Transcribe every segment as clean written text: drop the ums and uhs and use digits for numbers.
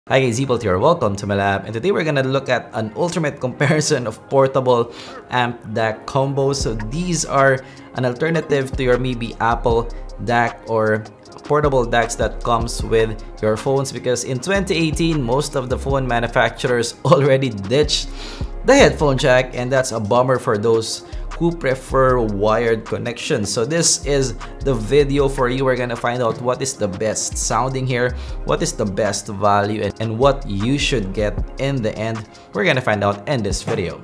Hi guys, Zipalt here. Welcome to my lab, and today we're gonna look at an ultimate comparison of portable amp DAC combos. So these are an alternative to your maybe Apple DAC or portable DACs that comes with your phones, because in 2018 most of the phone manufacturers already ditched the headphone jack, and that's a bummer for those who prefer wired connections. So this is the video for you. We're gonna find out what is the best sounding here, what is the best value, and what you should get in the end. We're gonna find out in this video.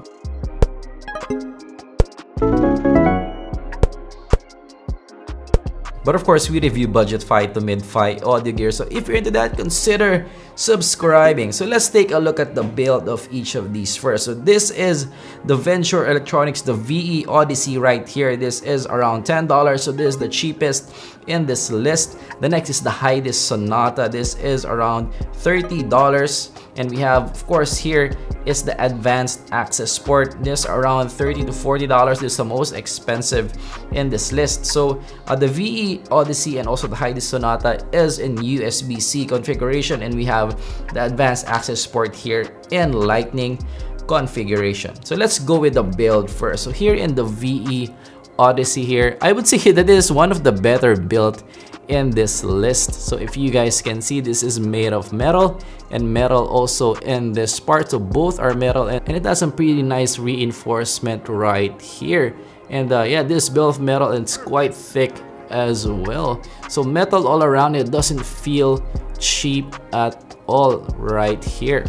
But of course, we review budget-fi to mid-fi audio gear. So if you're into that, consider subscribing. So let's take a look at the build of each of these first. So this is the Venture Electronics, the VE Odyssey right here. This is around $10. So this is the cheapest in this list. The next is the Hydis Sonata. This is around $30. And we have, of course, here is the Advanced Access Sport. This around $30 to $40. This is the most expensive in this list. So the VE Odyssey and also the Hydis Sonata is in USB-C configuration, and we have the Advanced Access Sport here in Lightning configuration. So let's go with the build first. So here in the VE Odyssey here, I would say that is one of the better built in this list. So if you guys can see, this is made of metal, and metal also in this part. So both are metal, and it has some pretty nice reinforcement right here. And yeah, this bill of metal, and it's quite thick as well. So metal all around, it doesn't feel cheap at all right here.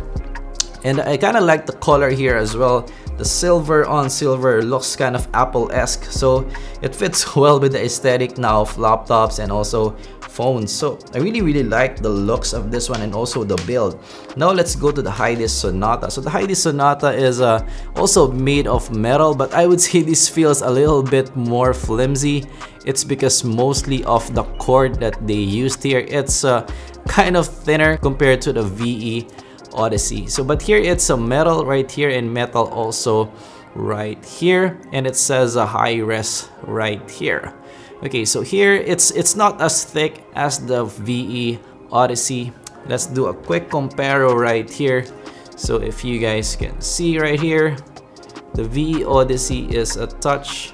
And I kind of like the color here as well. The silver on silver looks kind of Apple-esque, so it fits well with the aesthetic now of laptops and also phones. So I really like the looks of this one and also the build. Now let's go to the Hydis Sonata. So the Hydis Sonata is also made of metal, but I would say this feels a little bit more flimsy. It's because mostly of the cord that they used here. It's kind of thinner compared to the VE Odyssey. So but here it's a metal right here, and metal also right here, and it says a high-res right here. Okay, so here it's not as thick as the VE Odyssey. Let's do a quick comparo right here. So if you guys can see right here, the VE Odyssey is a touch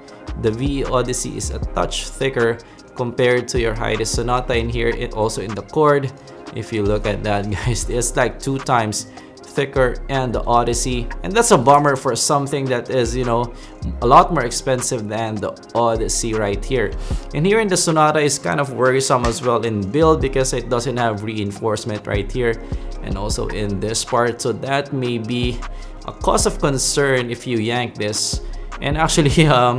thicker compared to your Hydis Sonata. In here, it also in the cord, if you look at that, guys, it's like 2 times thicker in the Odyssey, and that's a bummer for something that is, you know, a lot more expensive than the Odyssey right here. And here in the Sonata is kind of worrisome as well in build, because it doesn't have reinforcement right here and also in this part. So that may be a cause of concern if you yank this. And actually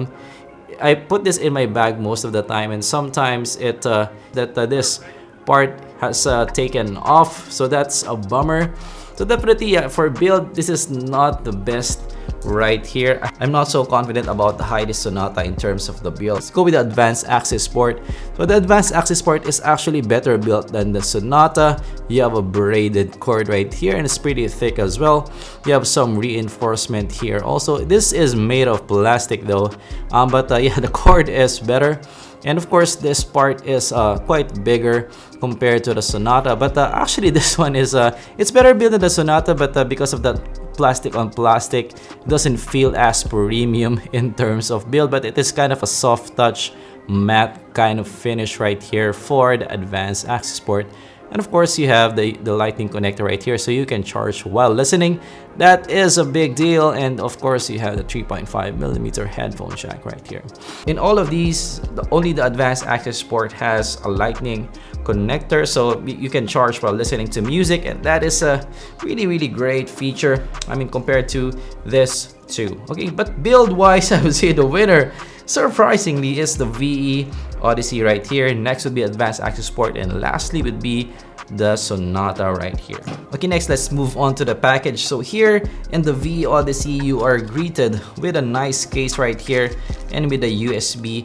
I put this in my bag most of the time, and sometimes it this part has taken off, so that's a bummer. So definitely, yeah, for build, this is not the best right here. I'm not so confident about the Hydis Sonata in terms of the build. Let's go with the Advanced Access Sport. So the Advanced Access Sport is actually better built than the Sonata. You have a braided cord right here, and it's pretty thick as well. You have some reinforcement here. Also, this is made of plastic though, but yeah, the cord is better. And of course, this part is quite bigger compared to the Sonata. But actually, this one is it's better built than the Sonata, but because of that plastic on plastic, it doesn't feel as premium in terms of build. But it is kind of a soft touch, matte kind of finish right here for the Advanced Access Sport. And of course, you have the Lightning connector right here, so you can charge while listening. That is a big deal. And of course, you have the 3.5mm headphone jack right here. In all of these, only the Advanced Access Sport has a Lightning connector, so you can charge while listening to music, and that is a really great feature, I mean, compared to this too. Okay, but build-wise, I would say the winner, surprisingly, is the VE Odyssey right here. Next would be Advanced Access Sport, and lastly would be the Sonata right here. Okay, next let's move on to the package. So here in the VE Odyssey, you are greeted with a nice case right here, and with the USB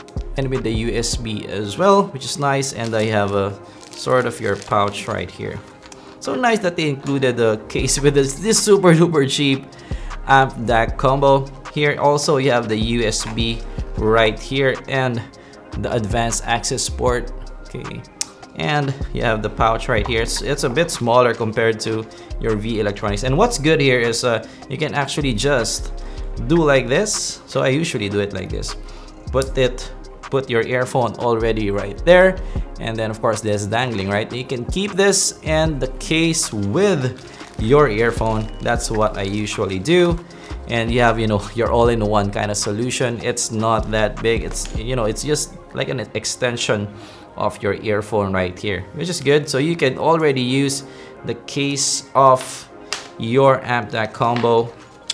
as well, which is nice. And I have a sort of your pouch right here. So nice that they included the case with this super duper cheap amp DAC combo. Here also you have the USB right here and the Advanced Access Port. Okay, And you have the pouch right here. It's a bit smaller compared to your VE Electronics. And what's good here is you can actually just do like this. So I usually do it like this. Put your earphone already right there, and then of course this dangling, right? You can keep this and the case with your earphone. That's what I usually do. And you have, you know, your all-in-one kind of solution. It's not that big. It's, you know, it's just like an extension of your earphone right here, which is good. So you can already use the case of your AmpDAC combo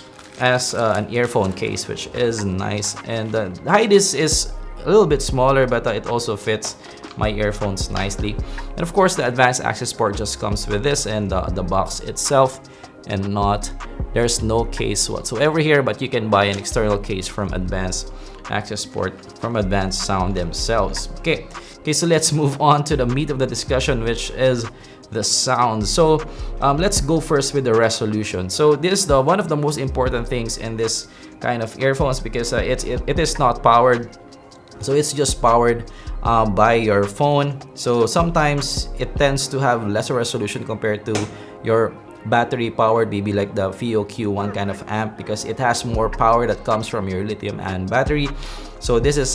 as an earphone case, which is nice. And the height is a little bit smaller, but it also fits my earphones nicely. And of course the advanced access port just comes with this and the box itself, and there's no case whatsoever here, but you can buy an external case from Advanced Access Port from Advanced Sound themselves. Okay, so let's move on to the meat of the discussion, which is the sound. So let's go first with the resolution. So this is one of the most important things in this kind of earphones, because it is not powered. So it's just powered by your phone. So sometimes it tends to have lesser resolution compared to your battery powered, maybe like the FiiO Q1 kind of amp, because it has more power that comes from your lithium-ion battery. So this is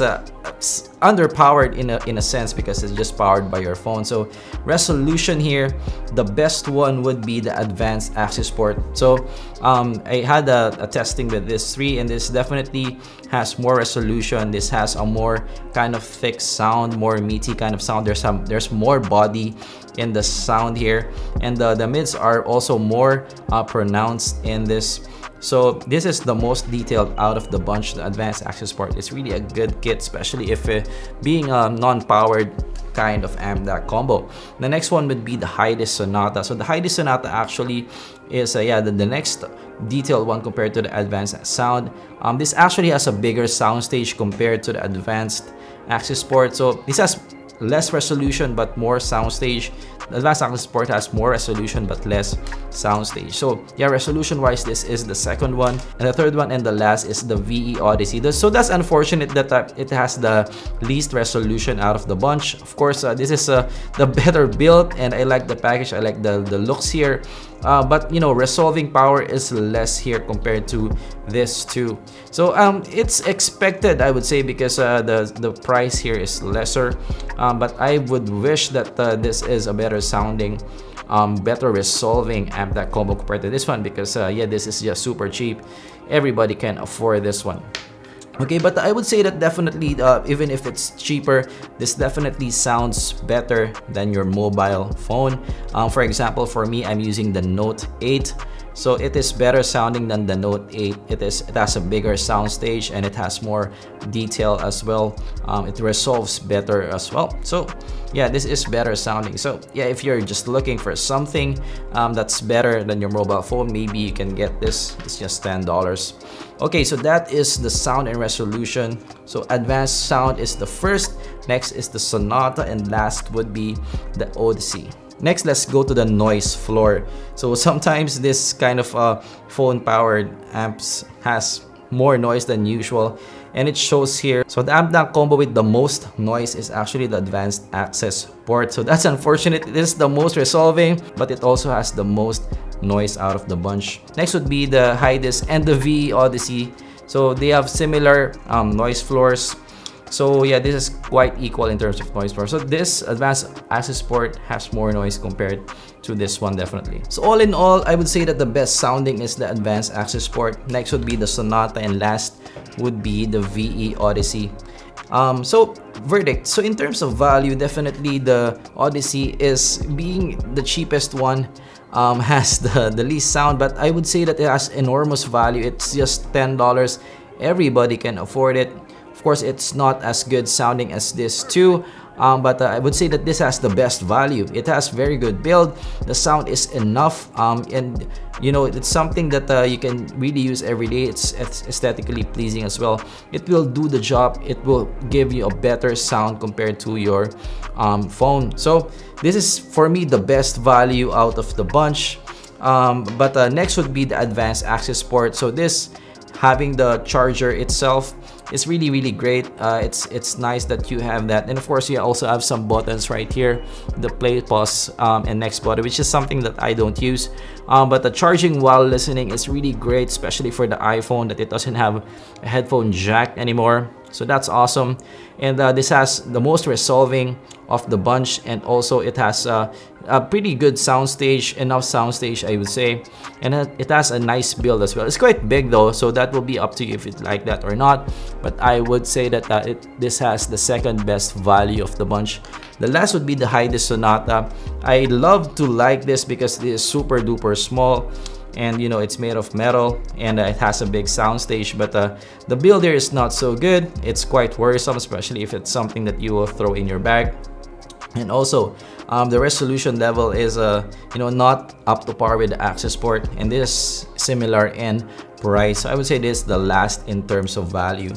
underpowered in a sense because it's just powered by your phone. So resolution here, the best one would be the advanced access port. So I had a testing with this 3, and this definitely has more resolution. This has a more kind of thick sound, more meaty kind of sound. There's more body in the sound here, and the mids are also more pronounced in this. So this is the most detailed out of the bunch. The advanced access port is really a good kit, especially if being a non-powered kind of AmpDAC combo. The next one would be the Hydis Sonata. So the Hydis Sonata actually is the next detailed one compared to the advanced sound. This actually has a bigger soundstage compared to the advanced access port. So this has less resolution but more soundstage. The advanced access port has more resolution but less soundstage. So yeah, resolution wise, this is the second one, and the third one and the last is the VE Odyssey. So that's unfortunate that it has the least resolution out of the bunch. Of course, this is the better build, and I like the package. I like the looks here, but you know, resolving power is less here compared to this too. So it's expected, I would say, because the price here is lesser, but I would wish that this is a better sounding, better resolving AmpDAC combo compared to this one, because yeah, this is just super cheap. Everybody can afford this one. Okay, but I would say that definitely, even if it's cheaper, this definitely sounds better than your mobile phone. For example, for me, I'm using the Note 8. So it is better sounding than the Note 8. It has a bigger sound stage, and it has more detail as well. It resolves better as well. So yeah, this is better sounding. So yeah, if you're just looking for something that's better than your mobile phone, maybe you can get this. It's just $10. Okay, so that is the sound and resolution. So advanced sound is the first, next is the Sonata, and last would be the Odyssey. Next, let's go to the noise floor. So sometimes this kind of phone-powered amps has more noise than usual, and it shows here. So the AmpDAC combo with the most noise is actually the advanced access port. So that's unfortunate. It is the most resolving, but it also has the most noise out of the bunch. Next would be the Hydis and the VE Odyssey. So they have similar noise floors. So yeah, this is quite equal in terms of noise floor. So this advanced access port has more noise compared to this one, definitely. So all in all, I would say that the best sounding is the advanced access port. Next would be the Sonata, and last would be the VE Odyssey. So verdict. So in terms of value, definitely the Odyssey is being the cheapest one. Has the least sound, but I would say that it has enormous value. It's just $10. Everybody can afford it. Of course, it's not as good sounding as this too, but I would say that this has the best value. It has very good build. The sound is enough, and you know, it's something that you can really use every day. It's aesthetically pleasing as well. It will do the job. It will give you a better sound compared to your phone. So this is for me the best value out of the bunch. But next would be the advanced access port. So this, having the charger itself, is really great. It's nice that you have that, and of course you also have some buttons right here, the play, pause, and next button, which is something that I don't use. But the charging while listening is really great, especially for the iPhone, that it doesn't have a headphone jack anymore. So that's awesome. And this has the most resolving of the bunch, and also it has a pretty good soundstage, enough soundstage I would say, and it has a nice build as well. It's quite big though, so that will be up to you if you like that or not, but I would say that this has the second best value of the bunch. The last would be the Hydis Sonata. I love to like this because it is super duper small, and you know, it's made of metal, and it has a big soundstage, but the build here is not so good. It's quite worrisome, especially if it's something that you will throw in your bag. And also the resolution level is you know, not up to par with the Access Port, and this is similar in price. So I would say this is the last in terms of value.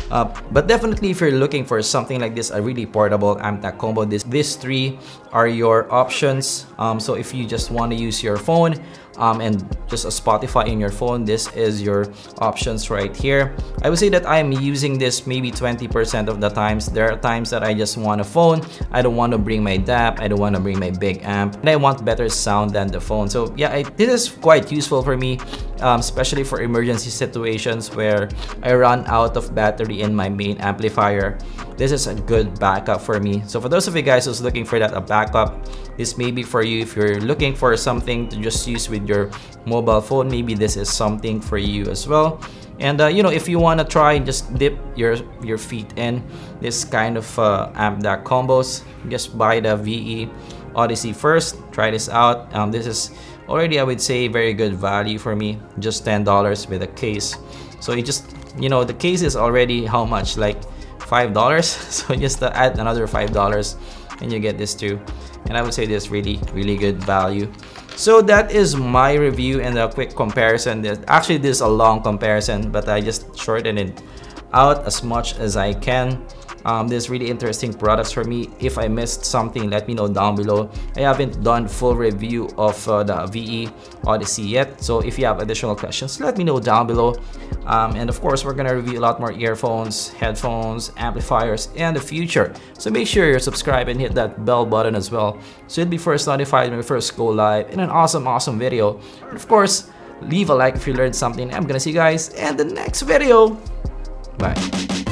But definitely if you're looking for something like this, a really portable AmpTac combo, these three are your options. So if you just want to use your phone and just a Spotify in your phone, this is your options right here. I would say that I'm using this maybe 20% of the times. There are times that I just want a phone, I don't want to bring my DAP, I don't want to bring my big amp, and I want better sound than the phone. So yeah, this is quite useful for me, especially for emergency situations where I run out of battery in my main amplifier. This is a good backup for me. So for those of you guys who's looking for that, a backup, this may be for you. If you're looking for something to just use with your mobile phone, maybe this is something for you as well. And you know, if you want to try, just dip your feet in this kind of AmpTac combos, just buy the VE Odyssey first, try this out. This is already, I would say, very good value for me, just $10 with a case. So you just, you know, the case is already how much, like $5. So just add another $5 and you get this too. And I would say this really good value. So that is my review and a quick comparison. Actually, this is a long comparison, but I just shortened it out as much as I can. There's really interesting products for me. If I missed something, let me know down below. I haven't done full review of the VE Odyssey yet, so if you have additional questions, let me know down below. And of course, we're gonna review a lot more earphones, headphones, amplifiers in the future. So make sure you're subscribed and hit that bell button as well, so you'll be first notified when we first go live in an awesome video. And of course, leave a like if you learned something. I'm gonna see you guys in the next video. Bye.